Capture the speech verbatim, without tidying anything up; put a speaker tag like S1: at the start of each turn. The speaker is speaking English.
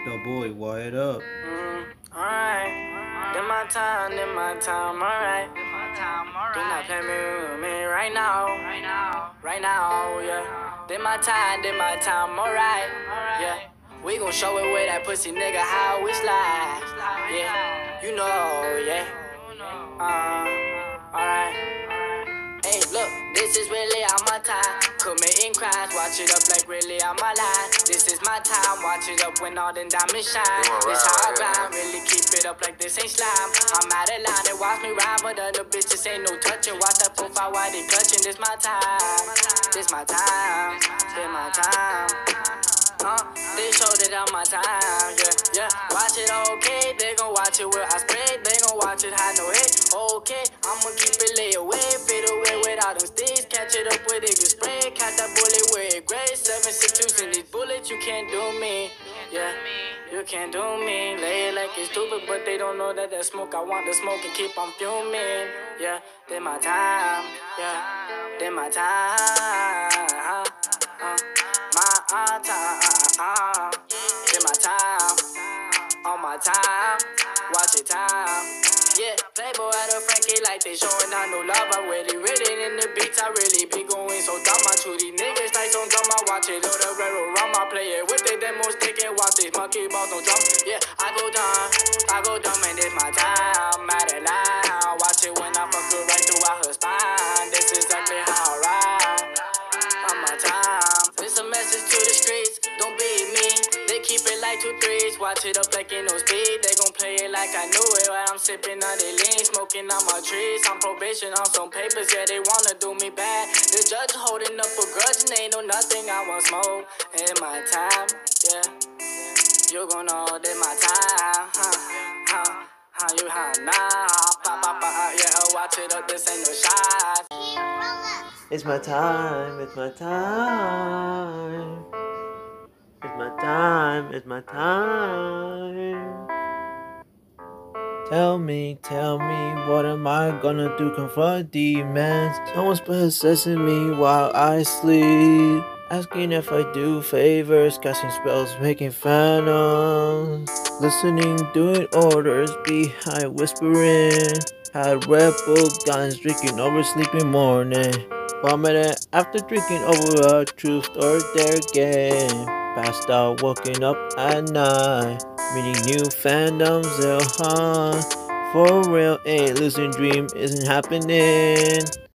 S1: The boy, wired up.
S2: Mm, alright. Then my time, then my time, alright. Do not play me with me right now. Right now. Right now, yeah. Then my time, then my time, alright. Yeah. We gon' show it with that pussy nigga how we slide. Yeah. You know, yeah. Uh, alright. Hey, look, this is really on my time. Committing crimes, watch it up like really on my line. This is my time, watch it up when all them diamonds shine. This how I grind, really keep it up like this ain't slime. I'm out of line, they watch me rhyme, but other bitches ain't no touching. Watch that profile while they clutching. This my time, this my time, this my time. Uh, they showed it on my time, yeah, yeah. Watch it, okay. They gon' watch it where I spray. They gon' watch it high, no hate. Okay, I'ma keep it lay away, fade away without them sticks. Catch it up with Edgar spray. Catch that bullet where it gray. Seven six twos in these bullets, you can't do me. Yeah, you can't do me. Lay it like it's stupid, but they don't know that that smoke. I want the smoke and keep on fuming. Yeah, then my time. Yeah, then my time. Uh, uh, my time. Uh, then my time. On my time. Watch it time. Yeah, Playboy out of Frankie like they showing out no love. I really written in the beats, I really be going so dumb. I chew these niggas like some dumb. I watch it on the railroad rum. I play it with the demo stick and watch this monkey balls no drum. Yeah, I go dumb, I go dumb and it's my time. Out of line, watch it when I fuck her right through her spine. This is exactly how I ride. On my time. It's a message to the streets, don't be me. They keep it like two threes, watch it up like in no speed. They gon' play it like I knew it while I'm sipping on the lean, smoking on my trees. I'm probation on some papers, yeah, they wanna do me bad. The judge holding up a grudge and they know nothing. I want smoke in my time, yeah. You gon' know that my time, huh, huh, huh, you huh, nah. Pop, pop, pop, yeah, watch it up, this ain't no shot.
S1: It's my time, it's my time. It's my time, it's my time. Tell me, tell me, what am I gonna do? Confront demons. Someone's possessing me while I sleep. Asking if I do favors, casting spells, making phantoms. Listening, doing orders, behind whispering. Had Red Bull guns, drinking over sleeping morning. Vomited after drinking over a truth or dare game. Passed out, woken up at night. Meeting new fandoms, they'll hunt. For real, a losing dream isn't happening.